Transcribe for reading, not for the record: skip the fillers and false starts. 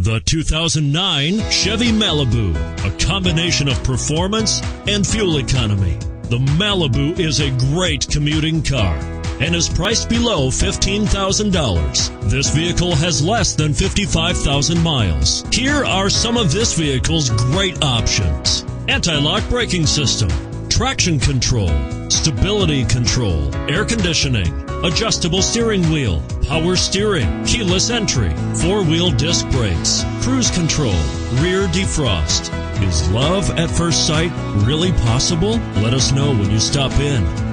The 2009 Chevy Malibu, a combination of performance and fuel economy. The Malibu is a great commuting car and is priced below $15,000. This vehicle has less than 55,000 miles. Here are some of this vehicle's great options: anti-lock braking system, traction control, stability control, air conditioning, adjustable steering wheel, power steering, keyless entry, four-wheel disc brakes, cruise control, rear defrost. Is love at first sight really possible? Let us know when you stop in.